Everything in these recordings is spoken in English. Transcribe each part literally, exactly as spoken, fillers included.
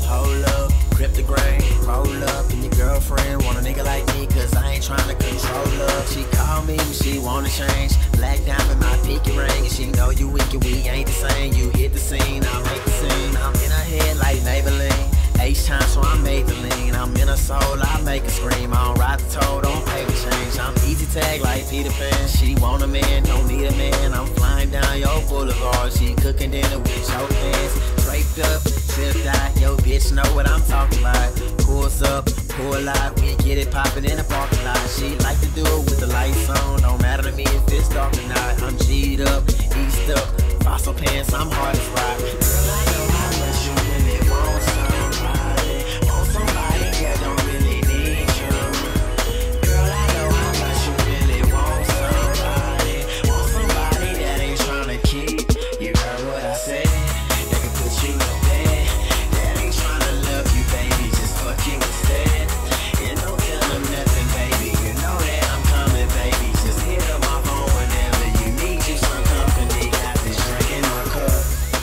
hold up, grip the grain, roll up, and your girlfriend want a nigga like me, cause I ain't tryna control her. She call me when she wanna change, black diamond, my pinky ring, and she know you weak and we ain't the same. You hit the scene, I make the scene, I'm in her head like Maybelline, H time so I'm made the lean, I'm in her soul, I make her scream, I don't ride the toe, don't pay the change, I'm easy tag like Peter Pan, she want a man, don't need a man, I'm flying down your boulevard, she cooking dinner with your fans, draped up, tripped out, yo bitch know what I'm talking about, pulls up, pull out, we get it poppin' in the parking lot, she like to do it with the lights on, don't matter to me if it's dark or not, I'm G'd up, eased up, fossil pants, I'm hard as rock, girl I know how much you really want somebody, want somebody that don't really need you, girl I know how much you really want somebody, want somebody that ain't tryna keep, you heard what I said, that can put you to bed, that ain't tryna love you baby, just fuck you instead, and don't tell them nothing baby, you know that I'm coming baby, just hit up my phone whenever you need you some company, got this drink in my cup.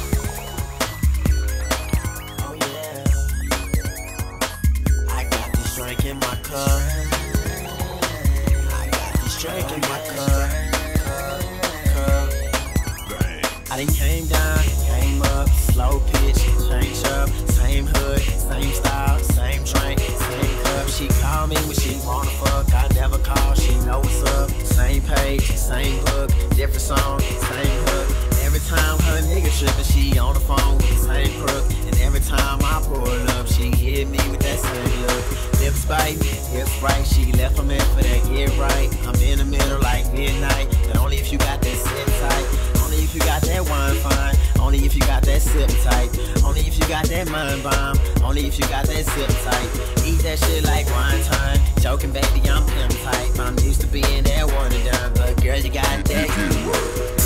Oh yeah, I got this drink in my cup, I got this drink in my cup, cup. I done came down, came up, slow pitch, change up, same hood, same style, same drink, same cup. She call me when she wanna fuck, I never call, she know what's up. Same page, same book, different song, same hook. Every time her nigga trippin', she on the phone with the same crook. And every time I pull up, she hit me with that same look. Lips bite, hips right, she left them in for that get right. I'm in the middle like midnight, but only if you got that sit tight. Only if you got that wine fine, only if you got that sip tight. Only if you got that mind bomb, only if you got that sip tight. Eat that shit like wine time, joking baby I'm pimp type. I'm used to being that one and done, but girl you got that good work.